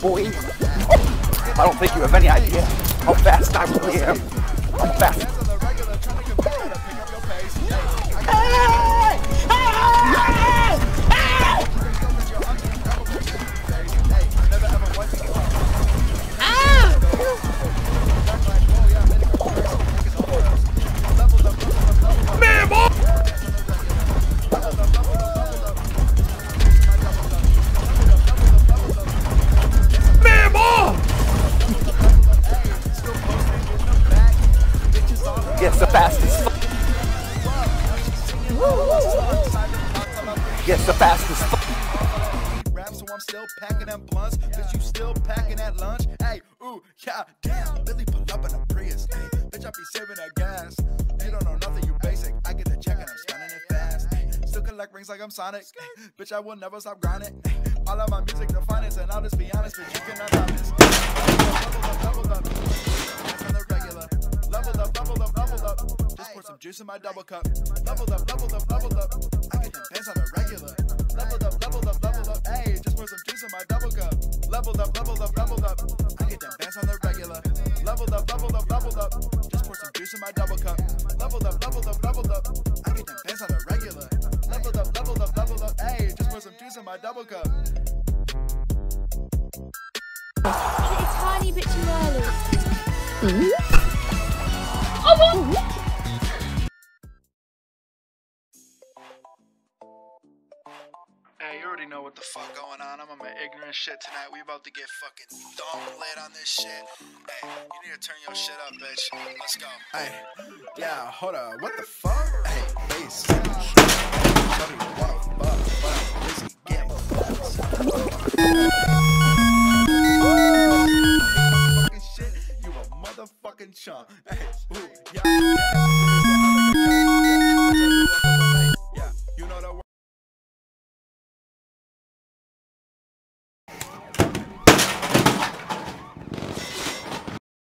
boy. I don't think you have any idea how fast I really am. I'm fast. Yes, the fastest. Yes, the fastest. So I'm still packing them blunts. Bitch, you still packing that lunch? Hey, ooh, yeah, damn. Billy pull up in a Prius. Hey, bitch, I be saving that gas. You don't know nothing, you basic. I get the check and I'm spending it fast. Still collect rings like I'm Sonic. Bitch, I will never stop grinding. All of my music, the finest, and I'll just be honest, but you cannot stop this. Leveled up. That's on the regular. Leveled up. Just pour some juice in my double cup. Leveled up. I get them pants on the regular. Leveled up. Hey, just pour some juice in my double cup. Leveled up. I get them pants on the regular. Leveled up. Just pour some juice in my double cup. Leveled up. I get them pants on the regular. Leveled up. Hey, just pour some juice in my double cup. A tiny bit too early. Hey, you already know what the fuck going on. I'm on my ignorant shit tonight. We about to get fucking dumb lit on this shit. Hey, you need to turn your shit up, bitch. Let's go. Hey, yeah, hold up. What the fuck? Hey, bass. Tell me what the fuck, but I'm busy getting fucking shit. You a motherfucking chump. Hey,